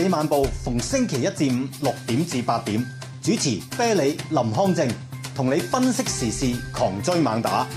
理漫步逢星期一至五6點至8點，主持啤梨林康正，同你分析時事，狂追猛打。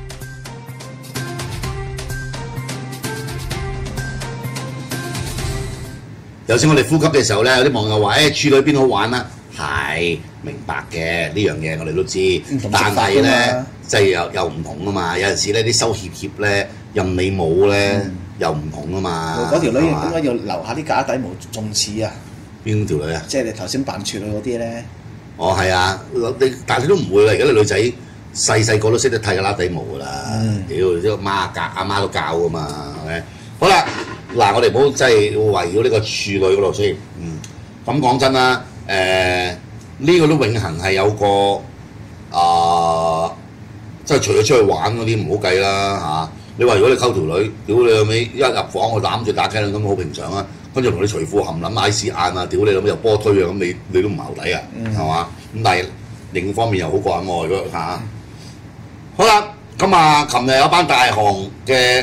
有時我哋呼吸嘅時候咧，有啲網友話：處女邊好玩啊？係明白嘅呢樣嘢，我哋都知。但係咧，即係又唔同啊嘛。有陣時咧，啲收協咧，任你冇咧，又唔同啊嘛。 嗰條女應該要留下啲假底毛，仲似啊！ 邊條女啊？ 即係你頭先扮處女嗰啲咧。哦， 係啊，但係你都唔會啦。而家啲女仔細個都識得剃個拉底毛㗎啦。屌，啲阿媽都教㗎嘛，係咪？好啦。嗱，我哋唔好即係圍繞呢個處女嗰度先。咁講真啦，呢個都永恆係有個即係除咗出去玩嗰啲唔好計啦嚇。你話如果你溝條女，屌你老味一入房我攬住打機咁好平常啊。跟住同你除褲含撚嗌屎眼啊，屌你老味又波推啊，咁你都唔淆底啊，係嘛？咁但係另一方面又好過癮喎，如果嚇。好啦，咁啊，琴日有班大航嘅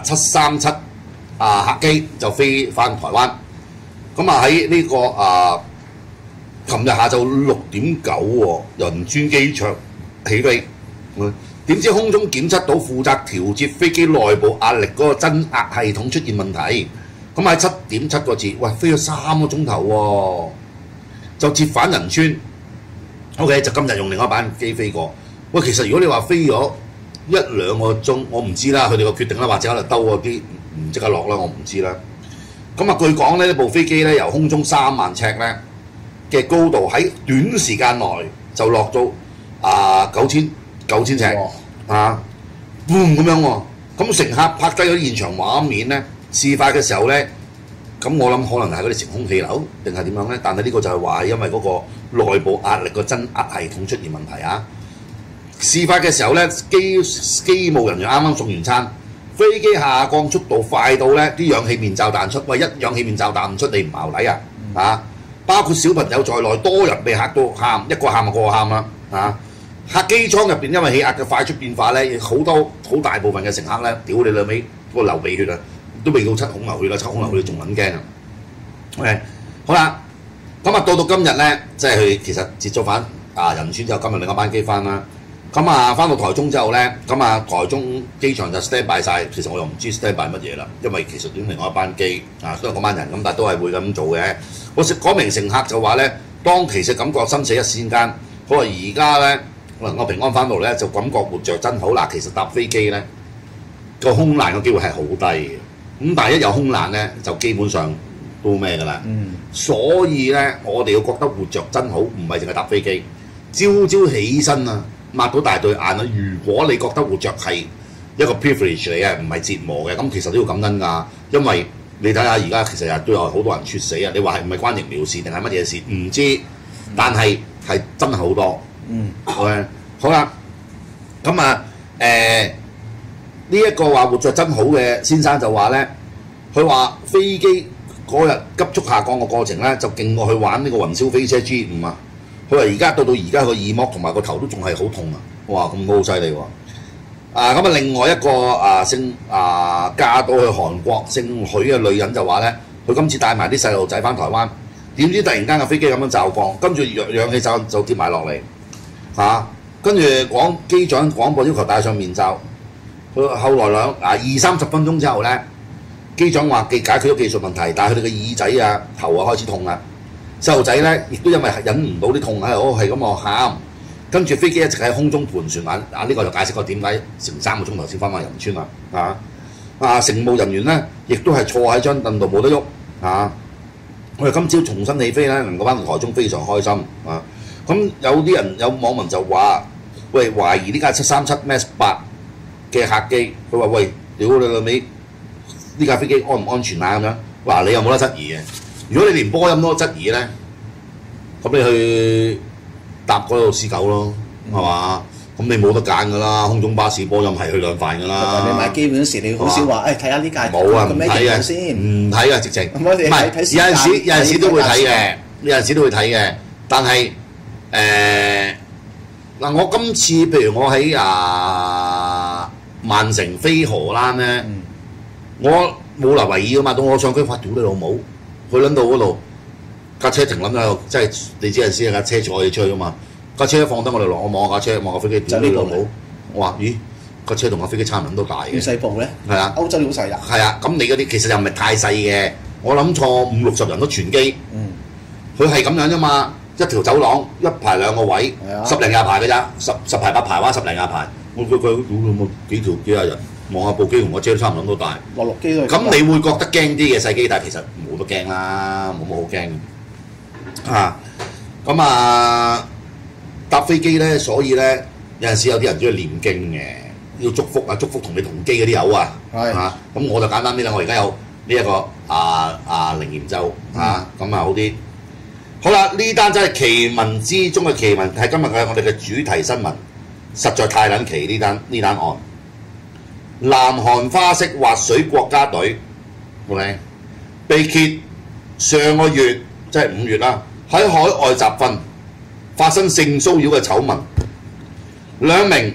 737。客機就飛翻台灣，咁啊喺呢個琴日下晝6點9喎，仁川機場起飛，點知空中檢測到負責調節飛機內部壓力嗰個增壓系統出現問題，咁喺7點7個字，喂飛咗3個鐘頭喎，就折返仁川。OK， 就今日用另外一班機飛過。喂，其實如果你話飛咗1-2個鐘，我唔知啦，佢哋個決定啦，或者可能兜嗰啲。唔即刻落啦，我唔知啦。咁啊，據講咧，呢部飛機咧由空中3萬尺咧嘅高度喺短時間內就落到9,000尺啊，boom 咁樣喎。咁乘客拍低咗現場畫面咧，事發嘅時候咧，咁我諗可能係嗰啲乘空氣流定係點樣咧？但係呢個就係話因為嗰個內部壓力個增壓系統出現問題啊。事發嘅時候咧，機務人員啱啱送完餐。飛機下降速度快到咧，啲氧氣面罩彈出。喂，一氧氣面罩彈唔出，你唔淆底啊！包括小朋友在內，多人被嚇到喊，一個喊就個個喊啦客機艙入邊因為氣壓嘅快速變化咧，好大部分嘅乘客咧，屌你老味，個流鼻血啊，都未到7孔流血啦，7孔流血仲撚驚啊！OK， 好啦，咁啊到今日咧，即係佢其實接咗返仁川之後，今日另一班機翻啦。咁啊，翻到台中之後咧，咁啊台中機場就 stand by 晒。其實我又唔知 stand by 乜嘢啦，因為其實已經另外一班機都係嗰班人咁，但係都係會咁做嘅。嗰名乘客就話咧，當其實感覺生死一線間，佢話而家咧能夠平安翻到嚟咧，就感覺活着真好。嗱，其實搭飛機咧個空難嘅機會係好低嘅，咁但係一有空難咧，就基本上都咩㗎啦。所以咧，我哋要覺得活着真好，唔係淨係搭飛機，朝朝起身啊！擘到大對眼啦！如果你覺得活着係一個 privilege 嚟嘅，唔係折磨嘅，咁其實都要感恩㗎。因為你睇下而家其實日都有好多人猝死啊！你話係唔係關疫苗事定係乜嘢事？唔知，但係真係好多。OK， 好啦，咁啊呢一個話活着真好嘅先生就話咧，佢話飛機嗰日急速下降嘅過程咧，就勁過去玩呢個雲霄飛車 G5啊！佢話而家到而家個耳膜同埋個頭都仲係好痛啊！哇，咁好犀利喎！咁啊，另外一個嫁到去韓國姓許嘅女人就話咧，佢今次帶埋啲細路仔翻台灣，點知突然間個飛機咁樣驟降，跟住氧氣罩就跌埋落嚟跟住機長廣播要求戴上面罩。佢後來20-30分鐘之後咧，機長話解決咗技術問題，但係佢哋嘅耳仔啊、頭啊開始痛啦。細路仔咧，亦都因為忍唔到啲痛喺度，係咁我喊，跟住飛機一直喺空中盤旋呢個就解釋過點解成3個鐘頭先翻返仁川啦乘務人員咧，亦都係坐喺張凳度冇得喐我哋今朝重新起飛咧，能夠翻到台中非常開心咁有網民就話：喂，懷疑呢架737 MAX 8嘅客機，佢話：喂，屌你老味，呢架飛機安唔安全啊？咁樣，哇！你又冇得質疑嘅。如果你連波音都質疑咧，咁你去搭嗰度C9咯，係嘛？咁你冇得揀㗎啦，空中巴士波音係去兩飯㗎啦。 你買機嗰陣時，你好少話睇下呢架冇啊，唔睇嘅先， 唔睇嘅直情。唔係有陣時都會睇嘅，有陣時都會睇嘅。但係我今次譬如我喺曼城飛荷蘭咧，我冇嚟維爾㗎嘛，到我上機發屌你老母！佢撚到嗰度架車停撚喺度，即係你知陣時架車坐你出去噶嘛，架車一放低我哋落，我望下架車，望下飛機，屌你老母！我話咦，架車同架飛機差唔多大嘅。 越細部咧？ 係啊， 歐洲好細㗎。 係啊，咁你嗰啲其實又唔係太細嘅，我諗坐50-60人都全機。佢係咁樣啫嘛，一條走廊一排兩個位，10零20排嘅咋，10排8排，或者10零20排。佢幾廿人望下部機同個車都差唔多大。 落機都係。 咁你會覺得驚啲嘅細機，但係其實冇得驚啦，冇乜好驚啊！咁啊搭飛機咧，所以咧有陣時有啲人中意念經嘅，要祝福啊，祝福同你同機嗰啲友啊，嚇咁我就簡單啲啦，我而家有呢一個靈驗咒啊，咁啊好啲。好啦，呢單真係奇聞之中嘅奇聞，係今日嘅我哋嘅主題新聞，實在太撚奇呢單案。南韓花式滑水國家隊，OK，被揭上個月即係5月啦，喺海外集訓發生性騷擾嘅醜聞，兩名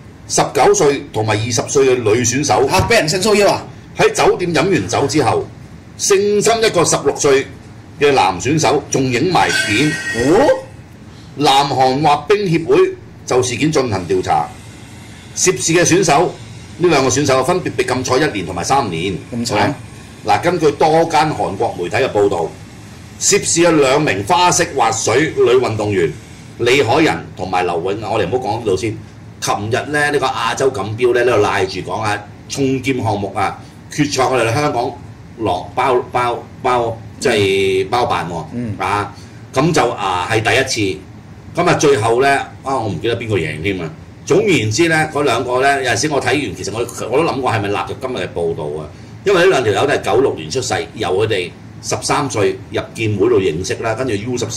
19歲同埋20歲嘅女選手嚇俾人性騷擾啊！ 喺酒店飲完酒之後，性侵一個16歲嘅男選手，仲影埋片。南韓滑冰協會就事件進行調查，涉事嘅選手呢兩個選手分別被禁賽1年同埋3年。 咁慘嗱，根據多間韓國媒體嘅報導，涉事嘅兩名花式滑水女運動員李海仁同埋劉永啊，我哋唔好講呢度先。琴日咧呢個亞洲錦標咧呢度賴住講啊，重劍項目啊決賽我哋香港落包即係包辦喎啊，咁就係第一次。咁啊最後咧我唔記得邊個贏添啊。總言之咧，嗰兩個咧有陣時我睇完，其實我都諗過係咪納入今日嘅報導啊？因為呢兩條友都係96年出世，由佢哋13歲入劍會度認識啦，跟住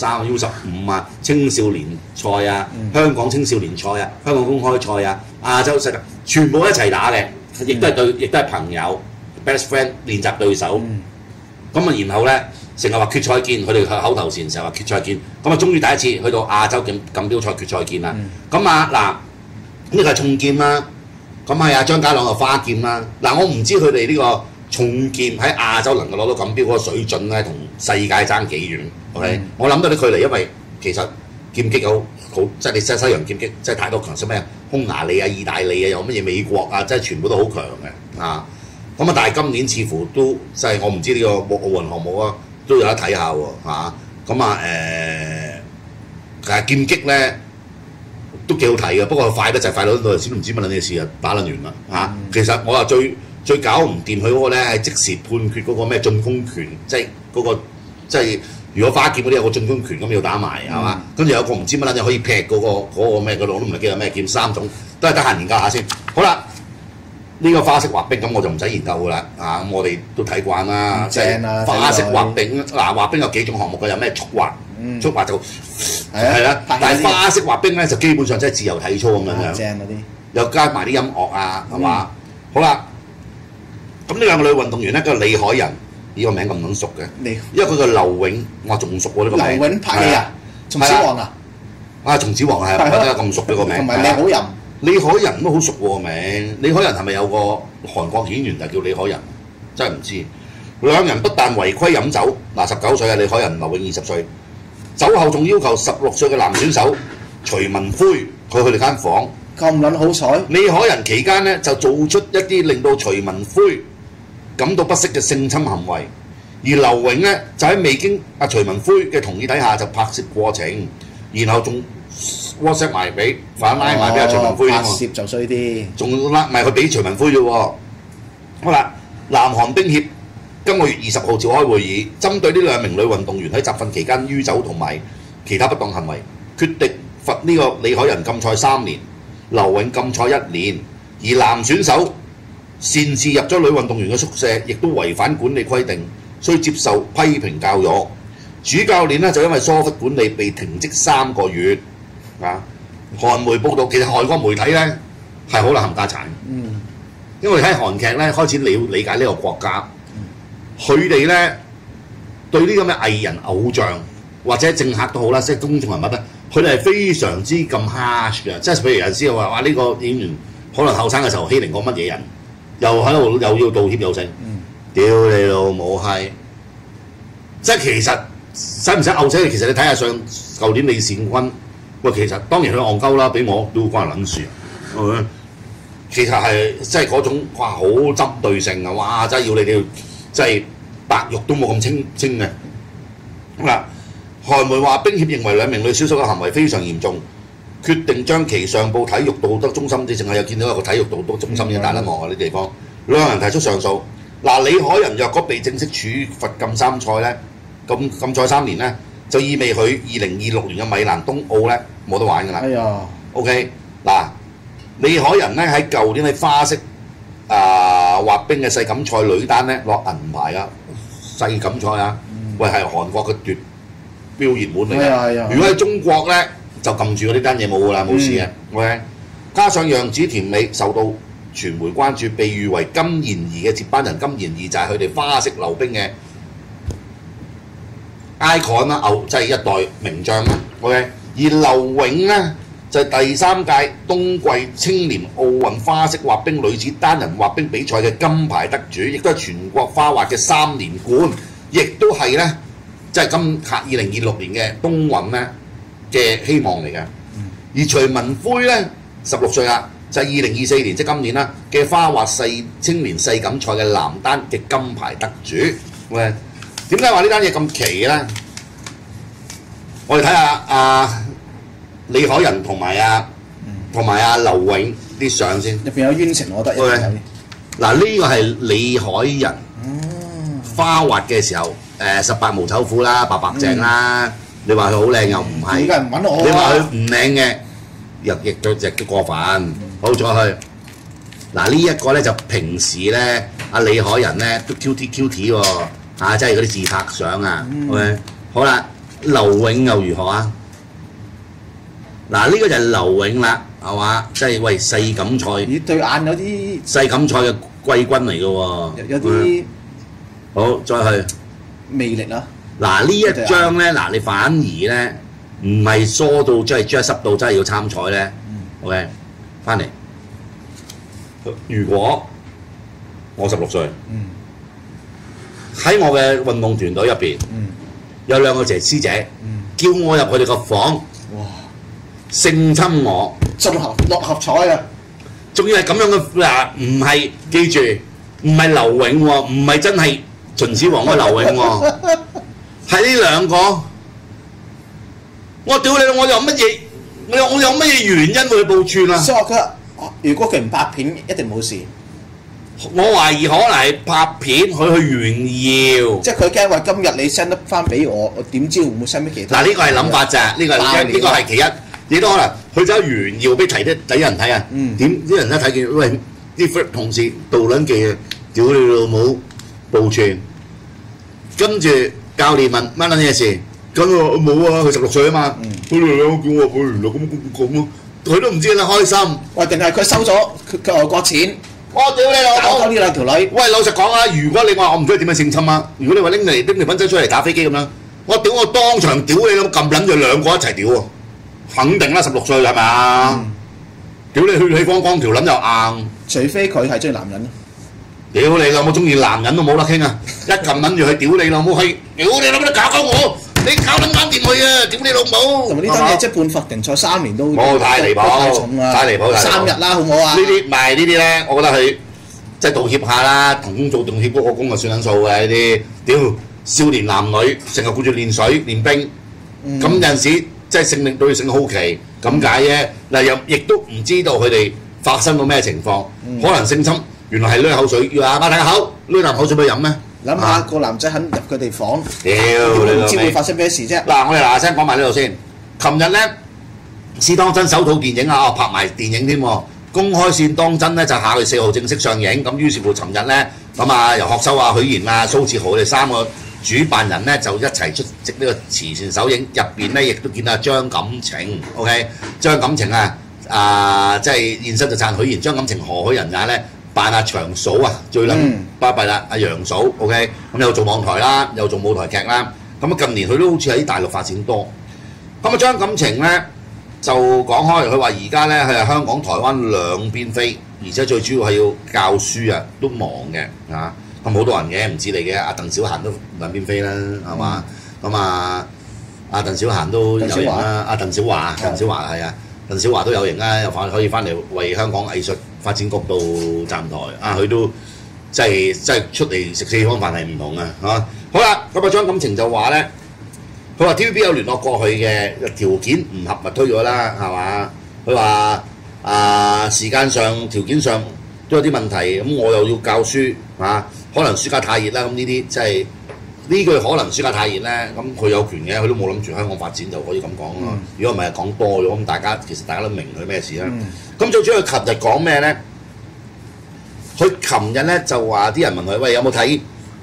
U13、U15啊、青少年賽啊、香港青少年賽啊、香港公開賽啊、亞洲世界全部一齊打嘅，亦都係朋友 best friend 練習對手。咁啊，然後咧成日話決賽見，佢哋口頭禪成日話決賽見。咁啊，終於第一次去到亞洲錦標賽決賽見啦。咁呢個係重劍啦，咁係啊張家朗嘅花劍啦。我唔知佢哋呢個重劍喺亞洲能夠攞到錦標嗰個水準咧，同世界爭幾遠。OK，我諗到啲距離，因為其實劍擊好即係你西洋劍擊，即係太多強勢咩？匈牙利啊、意大利啊，有乜嘢美國啊，即係全部都好強嘅啊。咁啊，但係今年似乎都即係我唔知呢個奧運項目啊，都有得睇下喎嚇。咁其實劍擊咧都幾好睇嘅，不過快得就快到陣時都唔知乜撚嘢事啊，打撚完啦嚇。其實我話最搞唔掂佢嗰個咧係即時判決嗰個咩進攻權，即係嗰個即係如果花劍嗰啲有個進攻權咁要打埋係嘛，跟住有個唔知乜撚嘢可以劈嗰個咩嗰度，我都唔係記得咩劍，3種都係得閒研究下先。好啦。呢個花式滑冰咁我就唔使研究㗎啦，咁我哋都睇慣啦，即係花式滑冰滑冰有幾種項目嘅，有咩速滑，速滑就係啦，但係花式滑冰咧就基本上即係自由體操咁樣， 正嗰啲， 又加埋啲音樂啊，係嘛？好啦，咁呢兩個女運動員咧，個李海仁呢個名咁撚熟嘅，因為佢個劉永我仲熟喎呢個名， 劉永拍戲啊，松子王啊， 松子王係啊，點解咁熟呢個名？ 同埋李海仁。 李海仁都好熟喎名，李海仁係咪有個韓國演員就叫李海仁？真係唔知。兩人不但違規飲酒，19歲嘅李海仁，劉永20歲，酒後仲要求16歲嘅男選手徐文輝去佢哋間房。 咁撚好彩！ 李海仁期間呢，就做出一啲令到徐文輝感到不適嘅性侵行為，而劉永呢，就喺未經徐文輝嘅同意底下就拍攝過程，然後仲WhatsApp 埋俾反拉埋俾徐文輝拍攝就衰啲， 仲拉埋佢俾徐文輝啫喎。好啦，南韓冰協今個月20號召開會議，針對呢兩名女運動員喺集訓期間酗酒同埋其他不當行為，決定罰呢個李海仁禁賽3年，劉永禁賽1年，而男選手擅自入咗女運動員嘅宿舍，亦都違反管理規定，需接受批評教育。主教練呢，就因為疏忽管理被停職3個月。韓媒報道，其實韓國媒體咧係好難冚家產，因為睇韓劇咧開始理解呢個國家，佢哋咧對呢咁嘅藝人偶像或者政客都好啦，即係公眾人物咧，佢哋係非常之咁 harsh 嘅，即係譬如有陣時話呢個演員可能後生嘅時候欺凌過乜嘢人，又喺度又要道歉又成，屌你老母閪！即係其實使唔使嘔死你？其實你睇下舊年李善均，喂，其實當然佢戇鳩啦，俾我都關人撚事，係咪？其實係即係嗰種哇好針對性啊！哇，真係要你哋即係白肉都冇咁清嘅。嗱，韓媒話冰協認為兩名女小手嘅行為非常嚴重，決定將其上報體育道德中心。你淨係有見到一個體育道德中心嘅大得望啊！啲地方兩人提出上訴。嗱，李海仁若果被正式處罰禁3賽咧，禁賽3年咧，就意味佢2026年嘅米蘭冬奧咧冇得玩㗎啦。 哎呀 ，OK， 嗱。李海仁咧喺舊年喺花式滑冰嘅世錦賽女單咧攞銀牌啊！世錦賽啊，喂係韓國嘅奪標熱門嚟嘅。如果喺中國咧就撳住嗰啲單嘢冇㗎啦，冇事嘅。OK， 加上楊紫甜美受到傳媒關注，被譽為金妍兒嘅接班人。金妍兒就係佢哋花式溜冰嘅 icon 啦，即係一代名將啦。OK， 而劉永咧。就係第3屆冬季青年奧運花式滑冰女子單人滑冰比賽嘅金牌得主，亦都係全國花滑嘅3連冠，亦都係咧即係2026年嘅冬運咧嘅希望嚟嘅。而徐文輝咧16歲啦，就係2024年即係今年啦嘅花滑青年世錦賽嘅男單嘅金牌得主。喂，點解話呢單嘢咁奇咧？我哋睇下李海仁同埋劉永啲相先， 入邊有冤情，我覺得一定有。 嗱，呢個係李海仁花滑嘅時候，18無醜婦啦，白白淨啦。你話佢好靚又唔係， 你梗係唔揾我。 你話佢唔靚嘅，亦都過分。好咗去嗱，呢一個咧就平時咧，阿李海仁咧都 QT 喎，即係嗰啲自拍相啊。OK， 好啦，劉永又如何啊？嗱，呢個就係劉永啦，係嘛？即係喂世錦賽， 咦對眼有啲世錦賽嘅季軍嚟嘅喎， 有啲好再去魅力啦。 嗱呢一張咧，嗱你反而咧唔係疏到即係 dress up 到真係要參賽咧，OK， 翻嚟。如果我16歲，喺我嘅運動團隊入邊，有2個師姐，叫我入佢哋個房。性侵我， 中六合彩啊！ 仲要係咁樣嘅嗱，唔係記住，唔係劉永喎，唔係真係秦始皇嗰個劉永喎，係呢2個。我屌你！我有乜嘢？我有乜嘢原因會去報串啊？ 所以話佢如果佢唔拍片，一定冇事。 我懷疑可能係拍片，佢去炫耀。 即係佢驚話今日你 send 得翻俾我，我點知會唔會 send 俾其他？ 嗱，呢個係諗法咋，呢個係其一。亦都可能佢走去炫耀俾睇人睇啊！點啲人一睇見，喂啲 friend 同事杜撚記啊，屌你老母報串，跟住教練問乜撚嘢事，咁我冇啊，佢16歲啊嘛，佢哋兩個叫我原來咁咯，佢都唔知啦開心。 喂，定係佢收咗佢外國錢？ 我屌你老母！ 搞呢2條女。 喂，老實講啊，如果你話我唔知點樣性侵啊，如果你話拎嚟粉仔出嚟打飛機咁樣，我當場屌你咁撳撚住2個一齊屌喎！肯定啦，16歲係嘛？屌你血氣方剛，條撚又硬。除非佢係中意男人。 屌你老母，中意男人都冇得傾啊！一撳撚住佢，屌你老母閪！屌你老母，你搞鳩我！你搞撚翻掂佢啊！屌你老母！ 同埋呢單嘢即係判罰定賽3年都。 太離譜， 太重啦！ 太離譜 3日啦，好唔好啊？ 呢啲唔係呢啲咧，我覺得佢即係道歉下啦，同工做道歉嗰個工就算撚數嘅呢啲。屌少年男女成日顧住練水練冰，咁有陣時。即係性對性好奇咁解啫。嗱又亦都唔知道佢哋發生到咩情況，可能性侵原來係濺口水，要阿媽睇口濺啖口水俾佢飲咩？ 諗下個男仔肯入佢哋房， 屌你唔知會發生咩事啫。 嗱，我哋嗱聲講埋呢度先。琴日咧，試當真首套電影啊，拍埋電影添喎。公開試當真咧就下個月4號正式上映。咁於是乎，尋日咧咁啊，由學修啊、許賢啊、蘇志豪佢哋3個主辦人咧就一齊出席呢個慈善首映，入邊咧亦都見到張錦程 ，OK， 張錦程即係現身就撐許賢，張錦程何許人也咧扮阿長嫂啊，最撚巴閉啦，阿楊嫂 ，OK， 咁又做網台啦，又做舞台劇啦，咁啊近年佢都好似喺大陸發展多，咁啊張錦程咧就講開，佢話而家咧係香港、台灣兩邊飛，而且最主要係要教書啊，都忙嘅咁好多人嘅，唔止你嘅，阿鄧小嫻都兩邊飛啦，係嘛？ 咁啊，阿鄧小嫻都有型啦，阿鄧小華係啊，鄧小華都有型啦，又可以翻嚟為香港藝術發展局度站台啊，佢都真係出嚟食四方飯係唔同啊嚇。好啦，咁啊張錦程就話咧，佢話 TVB 有聯絡過佢嘅條件唔合咪推咗啦，係嘛？佢話時間上條件上都有啲問題，咁我又要教書啊，可能暑假太熱啦，咁呢啲即係呢句可能暑假太熱咧，咁佢有權嘅，佢都冇諗住香港發展就可以咁講咯。如果唔係講多咗，咁大家都明佢咩事啦。咁最主要佢琴日講咩咧？佢琴日咧就話啲人問佢喂有冇睇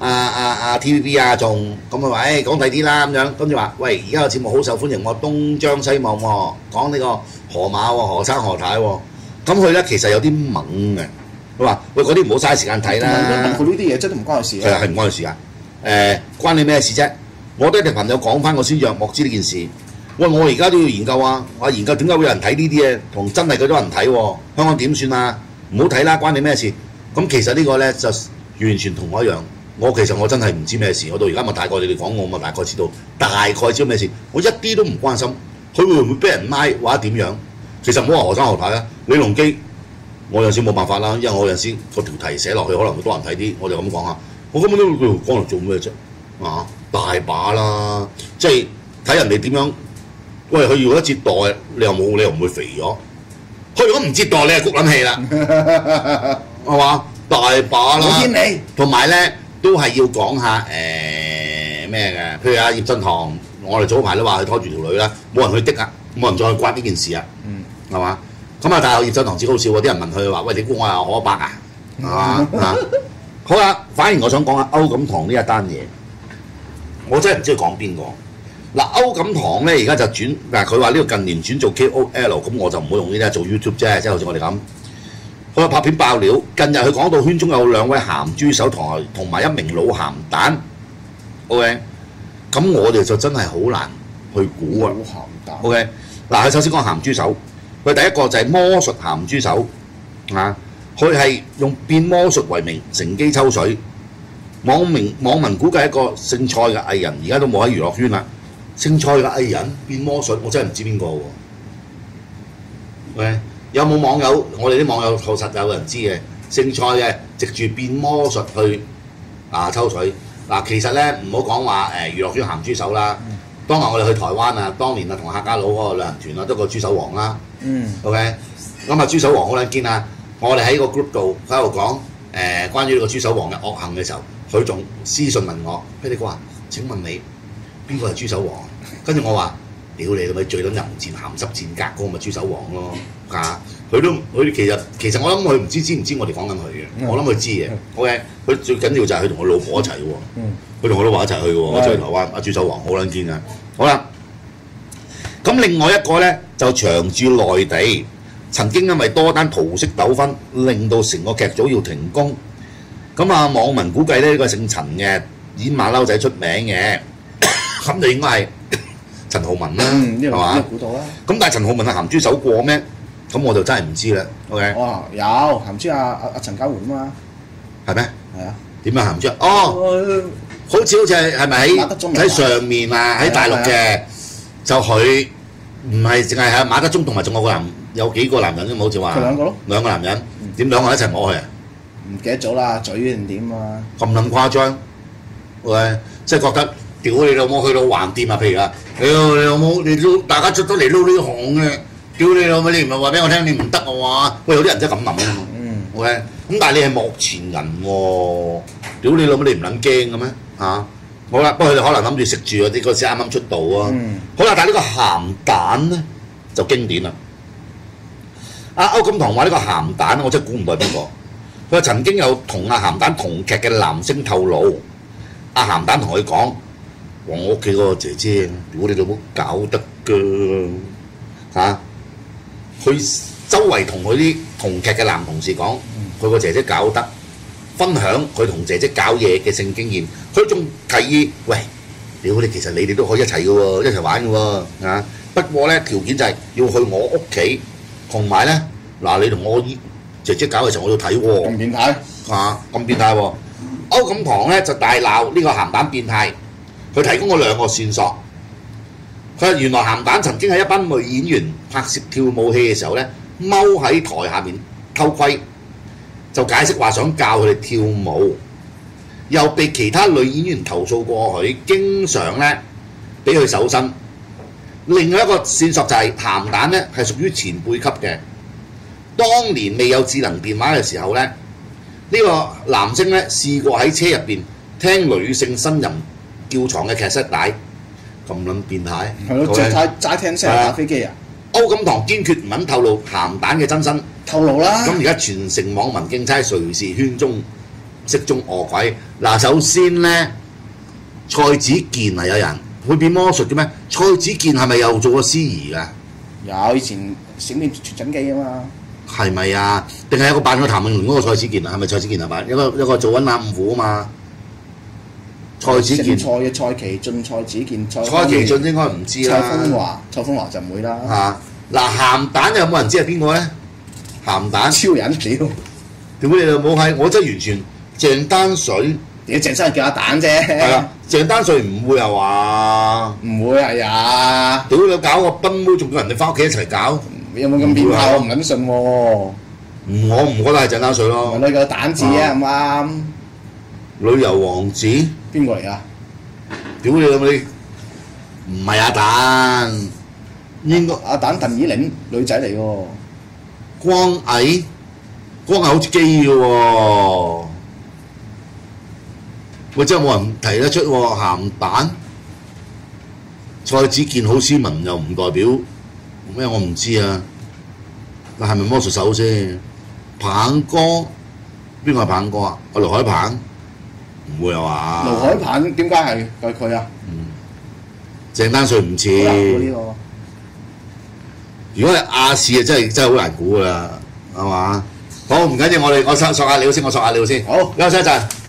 TVB 啊仲咁佢話講第啲啦咁樣，跟住話喂而家個節目好受歡迎喎，東張西望喎，講呢個河馬喎，何生何太喎，咁佢咧其實有啲懵嘅，佢話喂嗰啲唔好嘥時間睇啦。 問佢呢啲嘢真係唔關佢事啊。係唔關佢事啊？關你咩事啫？我都一定朋友講翻我先讓莫知呢件事。喂，我而家都要研究啊！我研究點解會有人睇呢啲嘢，同真係幾多人睇喎？香港點算啊？唔好睇啦，關你咩事？咁其實呢個咧就完全同我一樣。其實我真係唔知咩事，我到而家咪大概你哋講我咪大概知道咩事，我一啲都唔關心。佢會唔會俾人拉或者點樣？其實唔好話何生何太啊，李龍基我有時冇辦法啦，因為我有時個條題寫落去可能會多人睇啲，我就咁講下。我根本都講嚟做咩啫？啊，大把啦，即係睇人哋點樣。喂，佢如果折墮，你又唔會肥咗。佢如果唔折墮，你係谷撚氣啦，係嘛？大把啦。同埋咧都係要講下咩嘅？譬如阿葉振棠，我哋早排都話佢拖住條女啦，冇人去的啊，冇人再去刮呢件事啊，係嘛？咁啊，但係葉振棠至好笑喎，啲人問佢話：喂，你估我係可伯啊？係嘛？好啦，反而我想講下歐錦棠呢一單嘢，我真係唔知佢講邊個。嗱，歐錦棠咧而家就轉，佢話呢個近年轉做 KOL， 咁我就唔好用呢啲做 YouTube 啫，即係好似我哋咁。佢話拍片爆料，近日佢講到圈中有兩位鹹豬手同埋一名老鹹蛋 ，OK， 咁我哋就真係好難去估啊。 老鹹蛋 OK， 嗱，佢首先講鹹豬手，佢第一個就係魔術鹹豬手啊。佢係用變魔術為名，乘機抽水。網民估計一個姓蔡嘅藝人，而家都冇喺娛樂圈啦。姓蔡嘅藝人變魔術，我真係唔知邊個喎。喂，有冇網友？我哋啲網友確實有人知嘅，姓蔡嘅藉住變魔術去抽水。其實咧唔好講話娛樂圈鹹豬手啦。當日我哋去台灣啊，當年啊同客家佬嗰個旅行團啊，都個豬手王啦。OK， 咁啊豬手王好撚堅啊！我哋喺個 group 度喺度講關於呢個豬手王嘅惡行嘅時候，佢仲私信問我：你話請問你邊個係豬手王？跟住我話：屌你老味，最撚淫賤鹹濕賤格嗰個咪豬手王咯嚇！佢其實我諗佢知唔知我哋講緊佢嘅？我諗佢知嘅。OK， 佢最緊要就係佢同佢老婆一齊喎，佢同佢老婆一齊去喎。我去台灣，阿豬手王好撚堅啊！好啦，咁另外一個咧就長駐內地。曾經因為多單桃色糾紛，令到成個劇組要停工。咁網民估計呢個姓陳嘅演馬騮仔出名嘅，咁就應該係陳浩民啦，係嘛？ 估到啦。 咁但係陳浩民係鹹豬手過咩？咁我就真係唔知啦。OK。 哇，有鹹豬阿陳家媛啊嘛。 係咩？ 係啊。點樣鹹豬？好似係咪喺上面啊？喺大陸嘅，就佢唔係淨係喺馬德鐘同埋仲有幾個男人啫嘛？好似話。佢兩個咯。兩個男人，點兩個一齊摸佢啊？ 唔記得咗啦，嘴定點啊？ 咁撚誇張，喂！即係覺得屌你老母去到橫掂啊！譬如屌你老母，你撈大家出得嚟撈呢行嘅，屌你老母！你唔係話俾我聽你唔得嘅話，喂有啲人真係咁諗啊嘛。OK， 咁但係你係幕前人喎，屌你老母你唔撚驚嘅咩？嚇！好啦，不過佢哋可能諗住食住嗰啲嗰時啱啱出道啊。好啦，但係呢個鹹蛋咧就經典啦。歐錦棠話呢個鹹蛋，我真係估唔到係邊個。佢話曾經有同阿鹹蛋同劇嘅男星透露，阿鹹蛋同佢講：我屋企嗰個姐姐，屌你老母搞得㗎嚇！佢周圍同佢啲同劇嘅男同事講，佢個姐姐搞得，分享佢同姐姐搞嘢嘅性經驗。佢仲提議：喂，屌你，其實你哋都可以一齊嘅喎，一齊玩嘅喎嚇。不過咧條件就係要去我屋企，同埋咧嗱，你同我姐姐搞嘅時候，我要睇喎。咁變態嚇，咁變態喎！歐錦棠咧就大鬧呢個鹹蛋變態， 佢提供咗兩個線索。佢話原來鹹蛋曾經喺一班女演員拍攝跳舞戲嘅時候咧，踎喺台下面偷窺，就解釋話想教佢哋跳舞，又被其他女演員投訴過佢，經常咧俾佢搜身。另外一個線索就係鹹蛋咧係屬於前輩級嘅。當年未有智能電話嘅時候咧，呢個男星咧試過喺車入邊聽女性呻吟叫床嘅劇室帶，咁撚變態。 係咯，即係齋聽聲打飛機啊！ 歐錦棠堅決唔肯透露鹹蛋嘅真身， 透露啦。 咁而家全城網民競猜誰是圈中色中惡鬼。嗱，首先咧，蔡子健係有人會變魔術嘅咩？蔡子健係咪又做過司儀㗎？ 有以前閃電傳真機啊嘛。 係咪啊？定係有個扮過譚詠麟嗰個蔡子健啊？係咪蔡子健啊扮？一個做緊冷五虎啊嘛。蔡子健、 蔡嘅蔡奇俊、蔡子健、 蔡奇俊應該唔知啦。 蔡風華就唔會啦。 嗱，鹹蛋有冇人知係邊個咧？鹹蛋超人屌！ 屌你老母閪！我真係完全鄭丹水。 你鄭生叫阿蛋啫。 係啊，鄭丹瑞唔會係話？ 唔會係啊！ 屌你搞個賓妹，仲叫人哋翻屋企一齊搞？ 有冇咁變態？我唔撚信喎。 我唔覺得係鄭丹瑞咯。 問你個蛋字啊，啱唔啱？ 旅遊王子邊個嚟啊？ 屌你老母！唔係阿蛋，應該阿蛋鄧以玲女仔嚟喎。 光毅好似基嘅喎。喂，真係冇人提得出喎，鹹蛋。蔡子健好斯文又唔代表咩？我唔知啊。但係咪魔術手先？棒哥邊個係棒哥啊？盧海鵬唔會啊嘛？ 盧海鵬點解係佢啊？ 鄭丹瑞唔似。如果係亞視啊，真係好難估㗎啦，係嘛？好唔緊要，我索下料先，好，休息一陣。